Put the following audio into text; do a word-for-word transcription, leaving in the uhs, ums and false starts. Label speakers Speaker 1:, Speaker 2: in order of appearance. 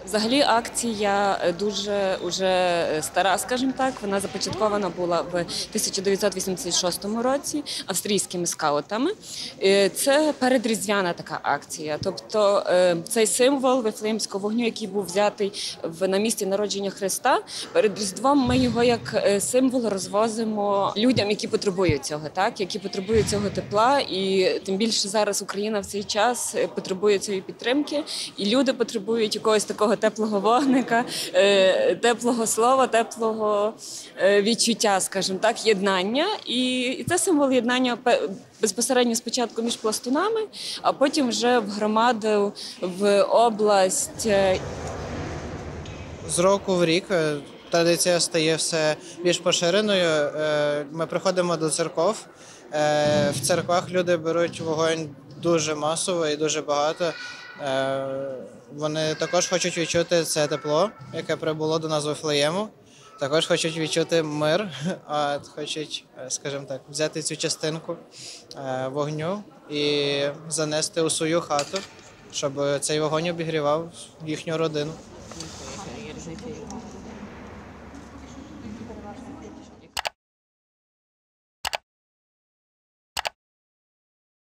Speaker 1: Взагалі акція дуже уже стара, скажімо так. Вона започаткована була в тисяча дев'ятсот вісімдесят шостому році австрійськими скаутами. Е, Це передріздвяна така акція. Тобто е, цей символ Вифлеємського вогню, який був взятий в на місці народження Христа, перед Різдвом ми його як е, символ розвозимо людям, які потребують цього, так які потребують цього тепла, і тим більше зараз Україна в цей час е, потребує цієї підтримки, і люди потребують якогось такого теплого вогника, е, теплого слова, теплого е, відчуття, скажімо так, єднання. І, і це символ єднання безпосередньо спочатку між пластунами, а потім вже в громаду, в область.
Speaker 2: З року в рік е, традиція стає все більш поширеною. Е, Ми приходимо до церков. Е, В церквах люди беруть вогонь дуже масово і дуже багато. Е, Вони також хочуть відчути це тепло, яке прибуло до нас з Вифлеєму. Також хочуть відчути мир, а хочуть, е, скажімо так, взяти цю частинку е, вогню і занести у свою хату, щоб цей вогонь обігрівав їхню родину.